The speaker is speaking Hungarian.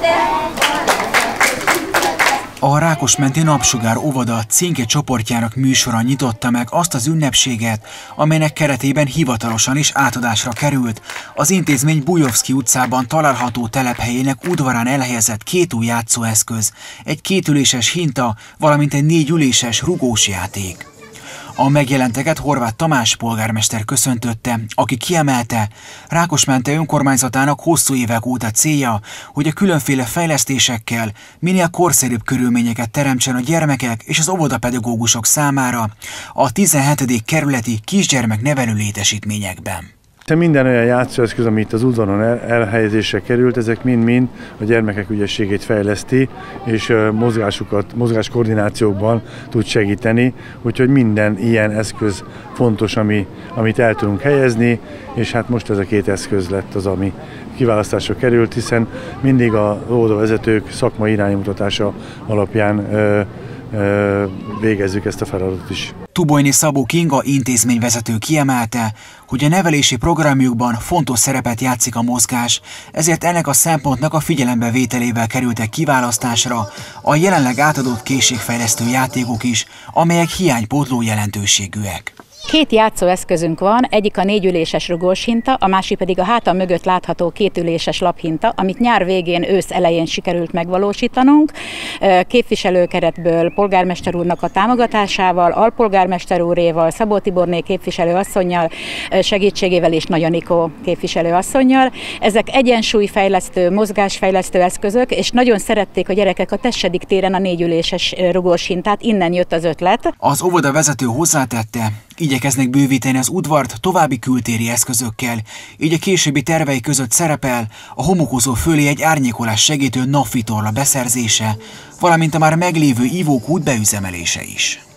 A Rákosmenti Napsugár óvoda Cinke csoportjának műsora nyitotta meg azt az ünnepséget, amelynek keretében hivatalosan is átadásra került az intézmény Bujovszky utcában található telephelyének udvarán elhelyezett 2 új játszóeszköz, egy 2 üléses hinta, valamint egy 4 üléses rugós játék. A megjelenteket Horváth Tamás polgármester köszöntötte, aki kiemelte, Rákosmente önkormányzatának hosszú évek óta célja, hogy a különféle fejlesztésekkel minél korszerűbb körülményeket teremtsen a gyermekek és az óvodapedagógusok számára a 17. kerületi kisgyermeknevelő létesítményekben. Minden olyan játszóeszköz, ami itt az udvaron elhelyezésre került, ezek mind-mind a gyermekek ügyességét fejleszti, és mozgáskoordinációkban tud segíteni, úgyhogy minden ilyen eszköz fontos, amit el tudunk helyezni, és hát most ez a 2 eszköz lett az, ami kiválasztásra került, hiszen mindig a óvodavezetők szakmai iránymutatása alapján végezzük ezt a feladatot is. Tubojni Szabó Kinga intézményvezető kiemelte, hogy a nevelési programjukban fontos szerepet játszik a mozgás, ezért ennek a szempontnak a figyelembevételével kerültek kiválasztásra a jelenleg átadott készségfejlesztő játékok is, amelyek hiánypótló jelentőségűek. 2 játszóeszközünk van, egyik a 4 üléses rugós hinta, a másik pedig a hátam mögött látható 2 üléses laphinta, amit nyár végén, ősz elején sikerült megvalósítanunk. Képviselőkeretből polgármester úrnak a támogatásával, alpolgármester úréval, Szabó Tiborné képviselő asszonnyal segítségével és Nagy Anikó képviselő asszonnyal. Ezek egyensúlyfejlesztő, mozgásfejlesztő eszközök, és nagyon szerették a gyerekek a Tessedik téren a 4 üléses rugós hintát, innen jött az ötlet. Az óvodavezető hozzátette, igyekeznek bővíteni az udvart további kültéri eszközökkel, így a későbbi tervei között szerepel a homokozó fölé egy árnyékolás segítő napvitorla beszerzése, valamint a már meglévő ivókút beüzemelése is.